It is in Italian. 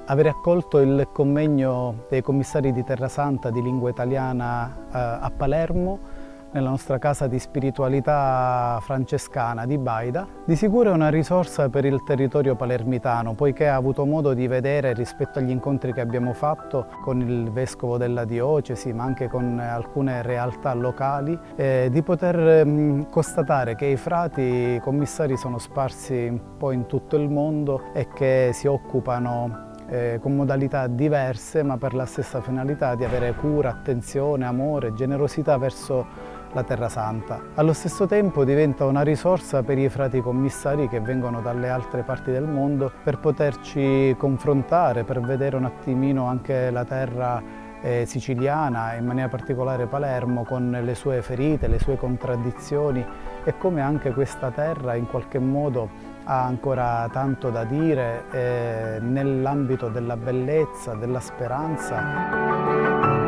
Avere accolto il convegno dei commissari di Terrasanta di lingua italiana a Palermo, nella nostra casa di spiritualità francescana di Baida, di sicuro è una risorsa per il territorio palermitano, poiché ha avuto modo di vedere, rispetto agli incontri che abbiamo fatto con il vescovo della diocesi, ma anche con alcune realtà locali, di poter constatare che i frati commissari sono sparsi un po' in tutto il mondo e che si occupano con modalità diverse, ma per la stessa finalità di avere cura, attenzione, amore, generosità verso la Terra Santa. Allo stesso tempo diventa una risorsa per i frati commissari che vengono dalle altre parti del mondo per poterci confrontare, per vedere un attimino anche la terra siciliana, in maniera particolare Palermo, con le sue ferite, le sue contraddizioni e come anche questa terra in qualche modo ha ancora tanto da dire nell'ambito della bellezza, della speranza.